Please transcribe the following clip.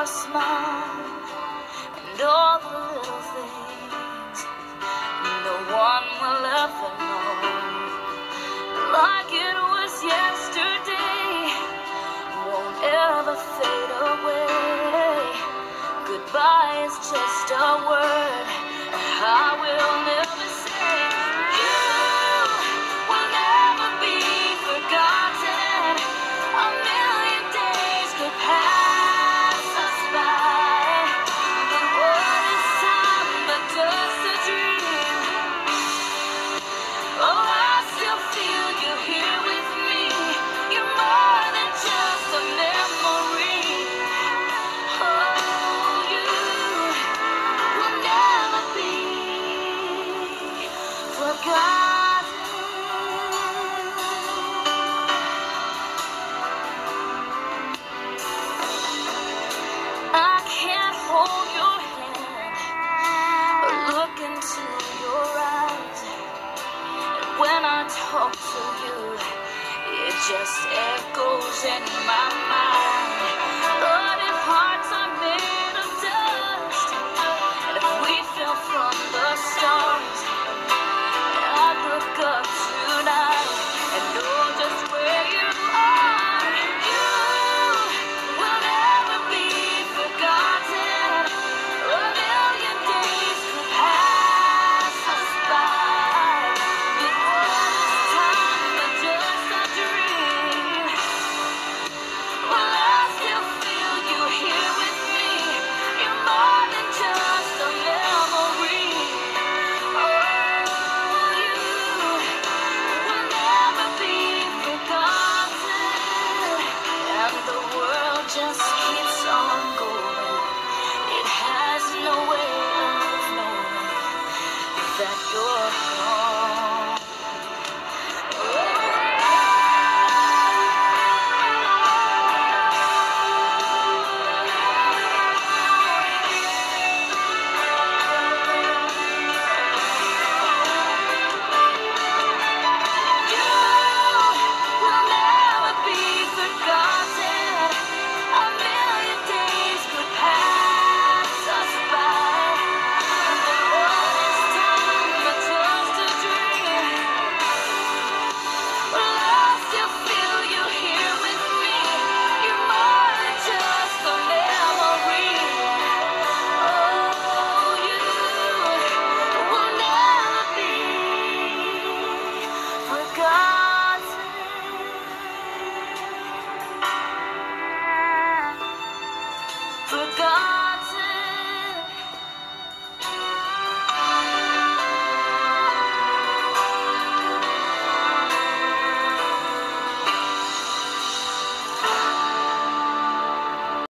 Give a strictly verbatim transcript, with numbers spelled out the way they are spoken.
your smile and all the little things no one will ever know. Like it was yesterday, won't ever fade away. Goodbye is just a word I will never say. You will never be forgotten. A million days could pass us by. The world is time but just a dream. Oh, I still feel you here with me. You're more than just a memory. Oh, you will never be forgotten. I can't hold your hand or look into your eyes. When I talk to you, it just echoes in my mind. But if hearts are made of dust, and if we fell from the stars, I'd look up tonight and know just where you are. You will never be forgotten. A million days could pass us by. Before this time but just a dream. Well, I still feel you here with me. You're more than just a memory. Oh, you will never be forgotten. And the world just